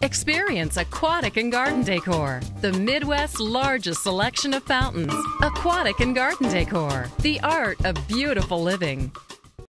Experience Aquatic and Garden Decor, the Midwest's largest selection of fountains. Aquatic and Garden Decor, the art of beautiful living.